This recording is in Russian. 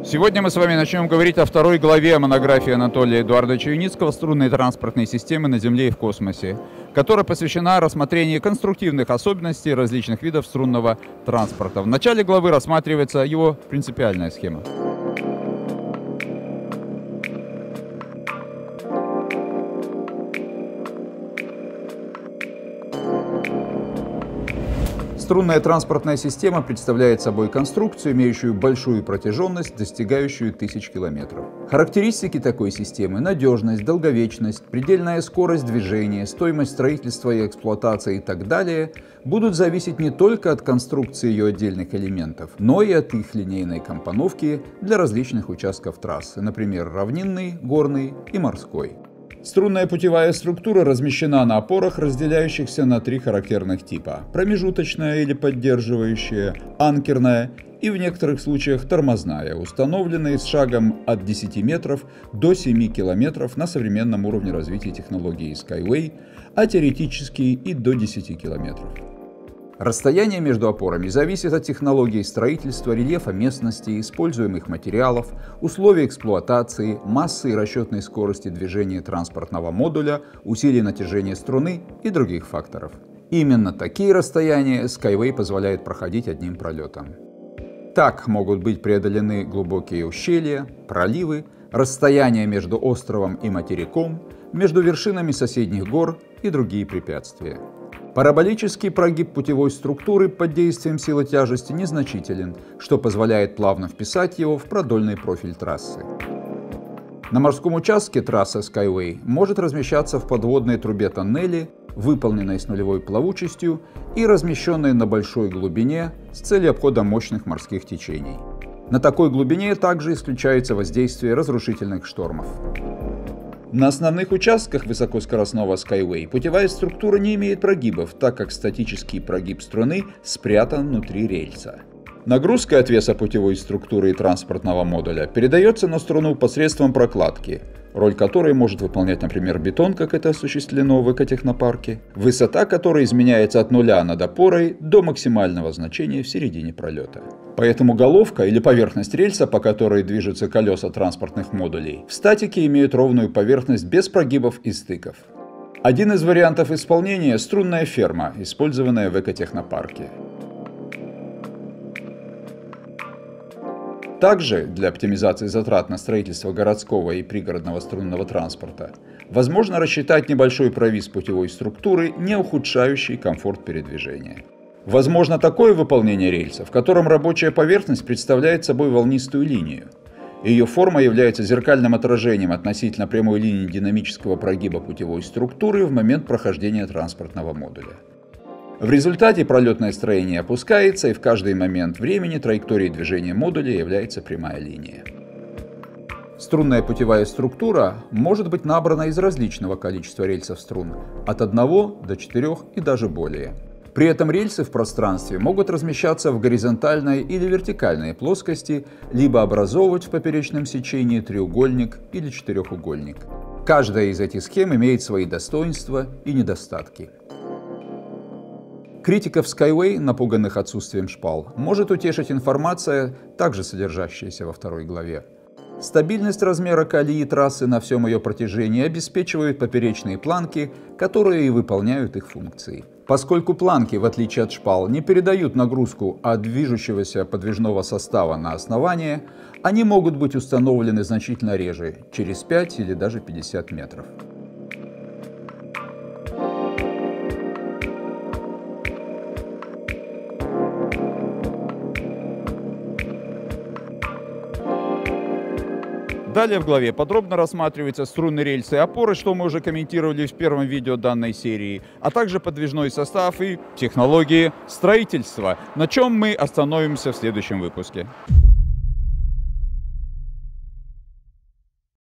Сегодня мы с вами начнем говорить о второй главе монографии Анатолия Эдуардовича Юницкого «Струнные транспортные системы на Земле и в космосе», которая посвящена рассмотрению конструктивных особенностей различных видов струнного транспорта. В начале главы рассматривается его принципиальная схема. Струнная транспортная система представляет собой конструкцию, имеющую большую протяженность, достигающую 1000 километров. Характеристики такой системы – надежность, долговечность, предельная скорость движения, стоимость строительства и эксплуатации и так далее – будут зависеть не только от конструкции ее отдельных элементов, но и от их линейной компоновки для различных участков трассы, например, равнинный, горный и морской. Струнная путевая структура размещена на опорах, разделяющихся на три характерных типа – промежуточная или поддерживающая, анкерная и в некоторых случаях тормозная, установленные с шагом от 10 метров до 7 километров на современном уровне развития технологии Skyway, а теоретически и до 10 километров. Расстояние между опорами зависит от технологии строительства, рельефа местности, используемых материалов, условий эксплуатации, массы и расчетной скорости движения транспортного модуля, усилий натяжения струны и других факторов. Именно такие расстояния Skyway позволяет проходить одним пролетом. Так могут быть преодолены глубокие ущелья, проливы, расстояния между островом и материком, между вершинами соседних гор и другие препятствия. Параболический прогиб путевой структуры под действием силы тяжести незначителен, что позволяет плавно вписать его в продольный профиль трассы. На морском участке трасса Skyway может размещаться в подводной трубе тоннеле, выполненной с нулевой плавучестью и размещенной на большой глубине с целью обхода мощных морских течений. На такой глубине также исключается воздействие разрушительных штормов. На основных участках высокоскоростного Skyway путевая структура не имеет прогибов, так как статический прогиб струны спрятан внутри рельса. Нагрузка от веса путевой структуры и транспортного модуля передается на струну посредством прокладки, роль которой может выполнять, например, бетон, как это осуществлено в экотехнопарке, высота которой изменяется от нуля над опорой до максимального значения в середине пролета. Поэтому головка или поверхность рельса, по которой движутся колеса транспортных модулей, в статике имеют ровную поверхность без прогибов и стыков. Один из вариантов исполнения – струнная ферма, использованная в экотехнопарке. Также для оптимизации затрат на строительство городского и пригородного струнного транспорта возможно рассчитать небольшой провис путевой структуры, не ухудшающий комфорт передвижения. Возможно такое выполнение рельса, в котором рабочая поверхность представляет собой волнистую линию. Ее форма является зеркальным отражением относительно прямой линии динамического прогиба путевой структуры в момент прохождения транспортного модуля. В результате пролетное строение опускается, и в каждый момент времени траекторией движения модуля является прямая линия. Струнная путевая структура может быть набрана из различного количества рельсов струн, от 1 до 4 и даже более. При этом рельсы в пространстве могут размещаться в горизонтальной или вертикальной плоскости, либо образовывать в поперечном сечении треугольник или четырехугольник. Каждая из этих схем имеет свои достоинства и недостатки. Критиков Skyway, напуганных отсутствием шпал, может утешить информация, также содержащаяся во второй главе. Стабильность размера колеи трассы на всем ее протяжении обеспечивают поперечные планки, которые и выполняют их функции. Поскольку планки, в отличие от шпал, не передают нагрузку от движущегося подвижного состава на основание, они могут быть установлены значительно реже, через 5 или даже 50 метров. Далее в главе подробно рассматриваются струнные рельсы и опоры, что мы уже комментировали в первом видео данной серии, а также подвижной состав и технологии строительства, на чем мы остановимся в следующем выпуске.